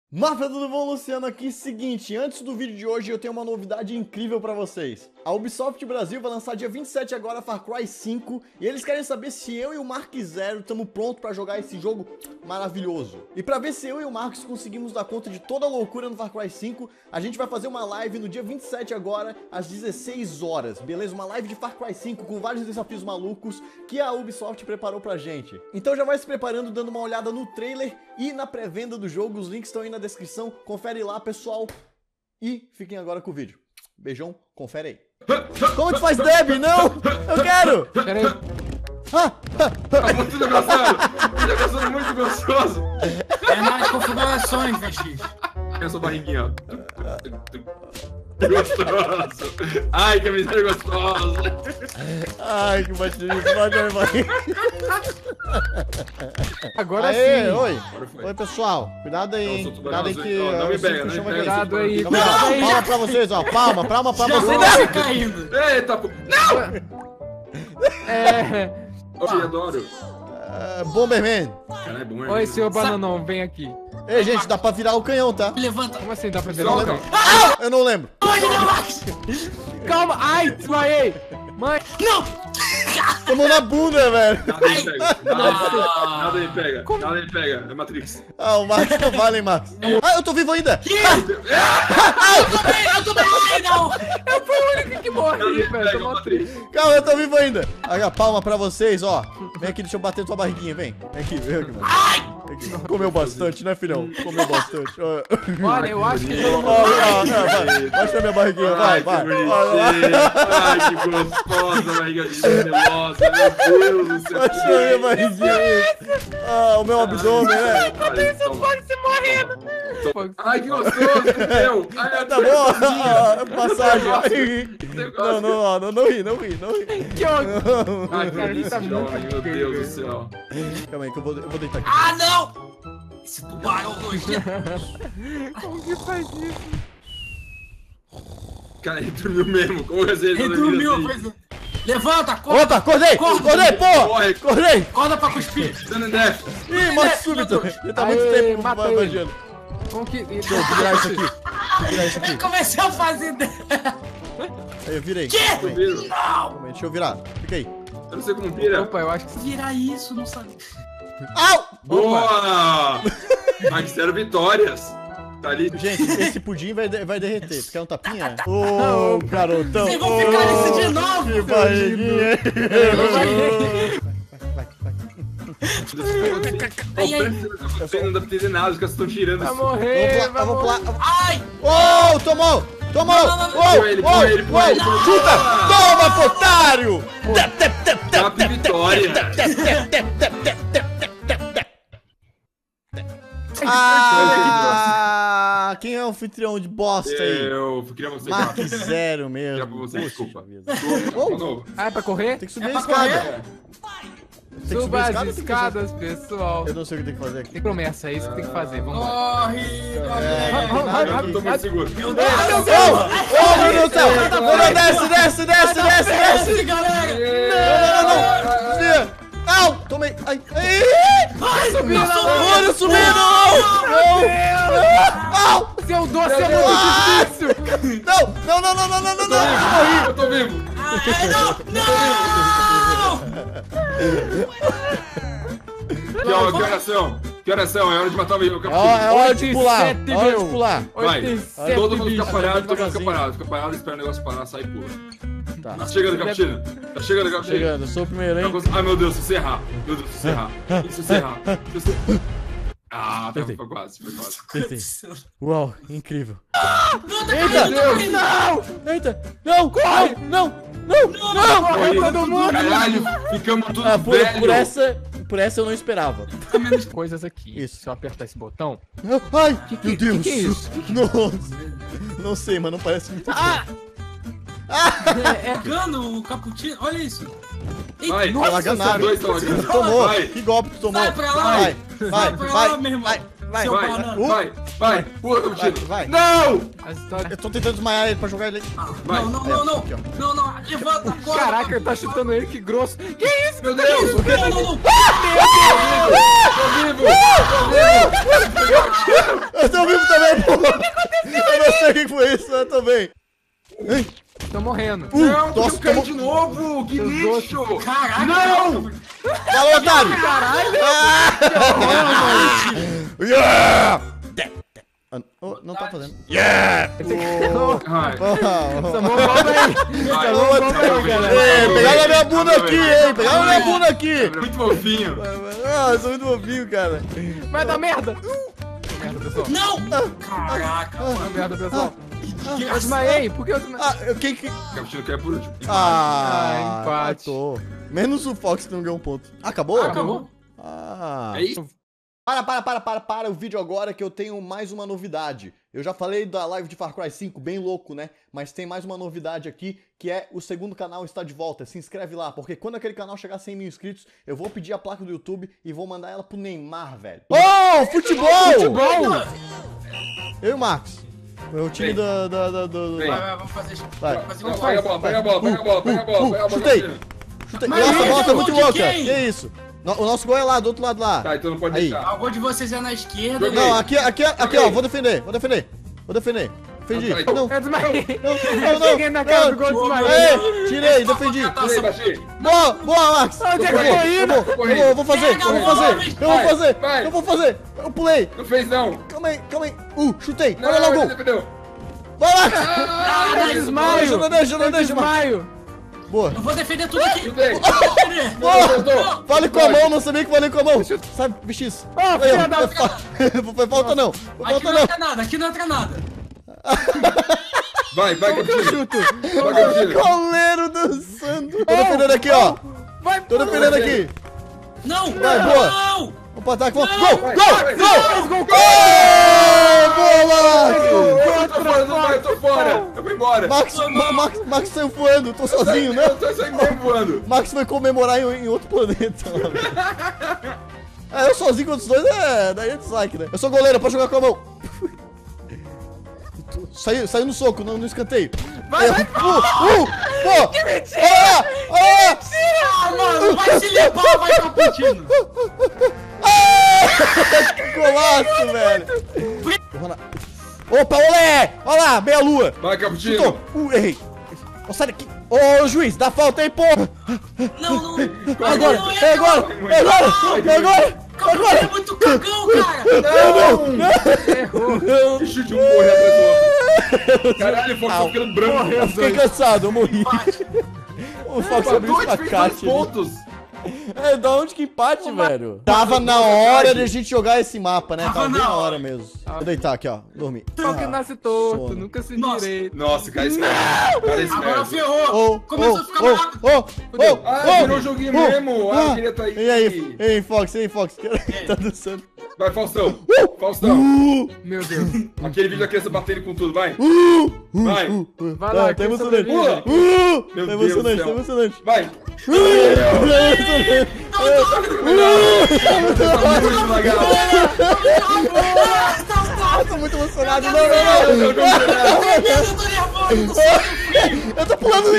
Máfia, tudo bom? Luciano aqui. Seguinte, antes do vídeo de hoje eu tenho uma novidade incrível pra vocês. A Ubisoft Brasil vai lançar dia 27 agora Far Cry 5 e eles querem saber se eu e o Mark Zero estamos prontos pra jogar esse jogo maravilhoso. E pra ver se eu e o Marcos conseguimos dar conta de toda a loucura no Far Cry 5, a gente vai fazer uma live no dia 27 agora, às 16 horas, beleza? Uma live de Far Cry 5 com vários desafios malucos que a Ubisoft preparou pra gente. Então já vai se preparando, dando uma olhada no trailer e na pré-venda do jogo, os links estão aí na descrição, confere lá, pessoal. E fiquem agora com o vídeo. Beijão, confere aí. Como que faz dub? Não! Eu quero! Pera aí. Tá muito engraçado! É muito gostoso! É nas configurações, VX. É sua barriguinha, ó. Gostoso! Ai, que miséria gostosa! Ai, que batidinho, vai. Agora Aê, sim. oi. Agora foi. Oi, pessoal. Cuidado aí, hein? Eu sou Cuidado aí tubarão que... azul. Ó, não me o pega, Silvio não me chama pega. aqui. Cuidado aí. Calma aí, ó. Palma pra vocês, ó. Palma pra Já vocês. vou caindo. Eita, pô! É... Eu adoro! Bomberman. Caralho, é bom, é Oi, bom. seu bananão, vem aqui. Ei, gente, dá pra virar o canhão, tá? Me levanta. Como assim dá pra ver? Solta. Não, Eu não lembro. Pode não, Max. calma! Ai, desmaiei! Mãe! Não. Tomou na bunda, velho. Nada me pega, nada me pega, é Matrix. Ah, o Marcos não vale, hein, Marcos. Ah, eu tô vivo ainda. Eu tô bem, não. Eu fui o único que morri, Nada me velho. pega, Tô Matrix. Calma, eu tô vivo ainda. Aí, a palma pra vocês, ó. Vem aqui, deixa eu bater na tua barriguinha, vem. Vem aqui, mano. Vem aqui. Comeu bastante, né, filhão? Comeu bastante. Ó. Olha, eu acho que todo Ó, mundo... ó, vai. Mostra minha barriguinha, vai. Ai, que bonitinho. Ai, que gostosa, barriga de melosa, meu Deus do céu. Mostra minha barriguinha. Ah, o meu abdômen, né? Pode ser morrendo. Ai, que gostoso, meu. Ai, Tá bom, massagem. Não ri. Que ódio. Ai, que Cara, delícia, tá muito jovem, meu feio, Deus do céu. Calma aí que eu vou deitar aqui. Ah, não. Esse tubarão nojento. Como que faz isso? Cara, ele dormiu mesmo, como assim? Ele dormiu. Pois é. Levanta, acorda. Opa, acordei, porra. Corre. Acordei. Acorda pra cuspir. Dando death. Ih, morte súbita. Ele tá muito Aê, tempo matei. banjando. Como que... Deixa eu virar isso aqui. Deixa eu virar isso aqui. Eu comecei a fazer... Aí, eu virei. Que? Calma aí, Não. calma aí, deixa eu virar. Fica aí. Eu não sei como vira. Opa, eu acho que... Virar isso, não sabe. Au! Boa! Mas zero vitórias. Tá ali. Gente, esse pudim vai derreter. Tu quer um tapinha? Ô, garotão. Vocês vão ficar nisso de novo. Que barriguinha. Ai, ai. Não dá pra entender nada, os caras estão girando. Vai morrer, vai Vamos morrer. pular. Ai. Oh, tomou! Põe ele. Chuta! Toma, otário! Cap vitória. Ah, quem é o anfitrião de bosta aí? Eu queria você. Mark Zero Queria mesmo. pra você, desculpa. vida. De novo. Ah, é pra correr? Tem que subir É a pra correr? escada. Tem que subir Suba a as escada ou tem que fazer? escadas, pessoal. Eu não sei o que tem que fazer aqui. Tem promessa, é isso que tem que fazer. Vamos lá. Corre. Eu tô muito seguro. Meu Deus. Oh, meu Deus do céu! Não, desce! Desce, galera. Não! Desvia! Au! Tomei! Ai! Ai, subiu. Olha, subindo! Não! Au! Seu doce é muito difícil. Não! Eu tô vivo. Que oração? Que oração? É hora de matar o meu capitão. É hora de pular! 87, É hora de meu. pular! Vai. 87 Todo mundo fica bicho. parado, todo mundo devagarzinho. fica parado. Fica parado, espera o negócio parar, sai e pula. Tá. Tá chegando, capitão. Tá chegando, capitão. Chegando, sou o primeiro, hein? Ai, meu Deus, se você errar. Meu Deus, se você errar. Se você errar. Se você... Ah, Apertei. foi quase, foi quase. Apertei. Uau, incrível. Eita. Não! Eita! Não! Corre! Não! Corre todo mundo. Caralho, ficamos tudo Ah, velho. por essa eu não esperava. Coisas aqui. Isso. Se eu apertar esse botão... Ai, meu Deus! que é isso? Nossa! Não sei, mas não parece muito Pegando o cappuccino. Olha isso. Eita, Vai, bom. Laganaram. dois estão lagando. Tomou! Vai. Que golpe tu tomou? Sai pra lá. Vai! Sai pra lá, meu irmão. Vai! Seu Vai, banana. vai, pula, capitão. Vai. Não! A história... Eu tô tentando desmaiar ele pra jogar ele. Vai. Não. Aqui, ó. Não. Levanta, acorda. Caraca, ele tá chutando ele, que grosso. Que isso? Meu Deus! Não. Tô vivo! Tô vivo! Eu tô vivo também, pô. Eu não sei o que foi isso, eu também. Tô morrendo. Não, nossa, tu caiu tomou- de novo! Que Os lixo! Caraca! Não! Fala, otário. Yeah! Oh, não tá fazendo. Yeah! Ai, Tomou bomba aí. vai, Tomou bomba aí, galera. Ei, pegaram a minha bunda aqui, hein? Pegaram a minha bunda aqui. Muito fofinho. Ah, eu sou muito fofinho, cara. Vai dar merda. Merda, pessoal. Não! Caraca! Vai merda, pessoal. Que Eu desmaiei. Por que eu desmaiei? Ah, quem que... Capuchino caiu por último. Ah, empate. matou. Menos o Fox que não ganhou um ponto. Acabou? Acabou. Ah. É isso? Para o vídeo agora que eu tenho mais uma novidade. Eu já falei da live de Far Cry 5, bem louco, né? Mas tem mais uma novidade aqui, que é o segundo canal está de volta. Se inscreve lá, porque quando aquele canal chegar a 100 mil inscritos, eu vou pedir a placa do YouTube e vou mandar ela pro Neymar, velho. Oh, futebol! Futebol! Eu e o Marcos. É o time Vem. Vem. Vai, vamos fazer isso. Vai. Vamos fazer Não, igual. pega a bola, pega a bola, pega a bola, pega a bola, pega a bola. Chutei. Capuchino. Chutei. Mas Nossa, a esse bola tá é o muito gol de louca. quem? Que isso? O nosso gol é lá, do outro lado lá. Tá, então não pode Aí. deixar. O gol de vocês é na esquerda. Joguei. Não, aqui, ó, vou defender. Defendi. Não, Não, Eu desmaiei. não, Cheguei na cara do gol, desmaiei. Ei, tirei, defendi. Tirei, baixei. Boa, boa, Max. Onde é que eu Peguei. tô indo? Eu vou fazer, Pega eu a vou fazer, bola, eu vou fazer, vai. eu vou fazer. Eu pulei. Não fez não. Calma aí. Chutei. Não, Olha lá o ele gol. defendeu. Vai lá. Eu desmaio. Não deixa, Eu Max. desmaio. Boa. Eu vou defender tudo aqui. Chutei. Eu vou defender. Boa. Vale com a mão, não sabia que vale com a mão. Sabe, BX. Ah, filha da... Foi falta não. Foi Aqui falta não não. entra nada, aqui não entra nada. Vai, Capuchino. Chuto. Vai, Capuchino. Goleiro dançando. Tô defendendo aqui, ó. Vai, Tô defendendo aqui. Não! Vai, boa. Não! Vamos pro ataque, vamos. Não, Gol, vai, gol, vai, gol. Gol, Boa, Eu tô fora, não vai, eu tô fora. Eu vou embora. Max saiu voando, tô sozinho, né? Eu tô saindo voando. Max foi comemorar em outro planeta. Eu sozinho com os dois, daí é dislike, né? Eu sou goleiro, pode jogar com a mão. Saiu no soco, no escanteio. Vai, Pô! Que mentira! Ah, mano, vai se limpar, vai Capuchino. Golaço, velho! Opa, olé! Olha lá, meia lua! Vai, Capuchino. Errei! Sai daqui! Ô, juiz, dá falta aí, porra! Não. Agora! Não, É agora! Capuchino é muito cagão, cara. errou. Que chute um corre atrás do outro. Caralho, o Fox tá ficando branco. Eu fiquei cansado, eu morri. O Fox abriu Empatou, a gente fez 2 espacate ali. pontos. Da onde que empate, velho? Tava na hora de a gente jogar esse mapa, né? Tava Tava bem na na hora hora. mesmo. Vou deitar aqui, ó. Dormir. Pau que nasce torto, sono. nunca se Nossa. direito. Nossa, cara, esse cara. Cara, esse Agora merda. ferrou. Começou a ficar mais rápido. Ah, virou joguinho mesmo. Ah, eu queria tá aí. E aí, Fox? Tá dançando. Vai, Faustão. Faustão. Meu Deus. Aquele vídeo da criança batendo com tudo, vai. Vai. Vai lá, Tá emocionante. Pula. Meu Tá Deus emocionante, do tá céu. emocionante. Vai. Tá muito legal. Eu tô muito emocionado. Não. Eu tô emocionado. Eu tô nervoso. Eu tô pulando.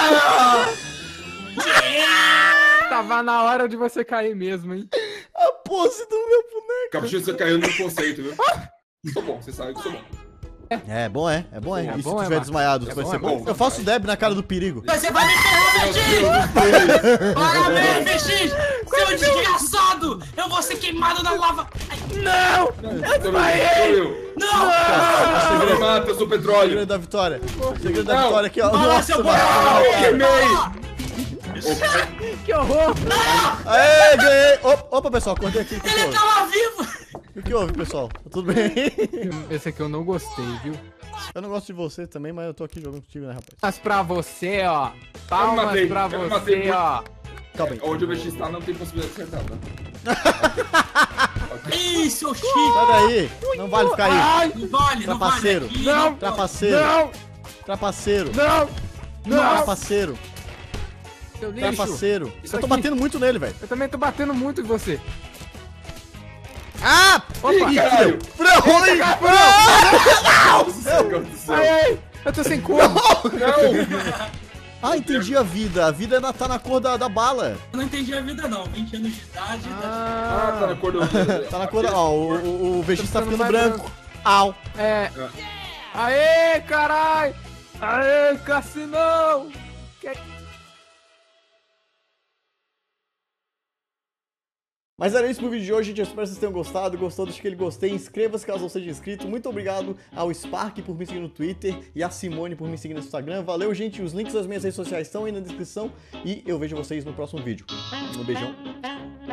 Tava na hora de você cair mesmo, hein? A pose do meu boneco. Capuchinho, você caiu no conceito, viu? Sou bom, você sabe que sou bom. É bom, é. É bom, é. É E se bom, é, tiver Marcos? desmaiado, É vai bom, ser é bom. bom. Eu faço deb na cara do perigo. Você vai me ferrar, BX! Parabéns, BX! Seu desgraçado! Eu vou ser queimado na lava! Ai, Sou eu. não! Você me mata, eu sou petróleo. Segredo da vitória. Segredo da Não. vitória aqui, ó. Fala, seu Nossa, boião! Queimei. Que horror! aê, ganhei. Opa, pessoal, acordei aqui. O que Ele houve? tava vivo! O que houve, pessoal? Tá tudo bem? Esse aqui eu não gostei, viu? Eu não gosto de você também, mas eu tô aqui jogando contigo, né, rapaz? Mas pra você, ó. Eu Palmas matei, pra eu matei você, muito. ó. Calma aí. Onde o VX está não tem possibilidade de acertar, tá? Ih, seu Chico! Sai daí. Não vale ficar aí. Não vale, não vale! Trapaceiro. Aqui, Não. Trapaceiro. Não! Trapaceiro. Não! Não! Trapaceiro. Seu lixo! Trapaceiro. Isso Eu tô aqui. batendo muito nele, velho. Eu também tô batendo muito em você. Ah! Opa! Ih, caralho. Ruim! Nossa, Deus do céu. Ai, ai! Eu tô sem cor! Não. Ah, entendi a vida. A vida tá na cor da bala. Eu não entendi a vida, não. 20 anos de idade. Ah, tá na cor do... Tá na cor da... Ó, o VX tá ficando mais branco. Au. É. Aê, carai! Aê, Cassinão! Mas era isso pro vídeo de hoje, gente. Eu espero que vocês tenham gostado. Gostou? Deixa aquele gostei. Inscreva-se caso não seja inscrito. Muito obrigado ao Spark por me seguir no Twitter e a Simone por me seguir no Instagram. Valeu, gente. Os links das minhas redes sociais estão aí na descrição. E eu vejo vocês no próximo vídeo. Um beijão.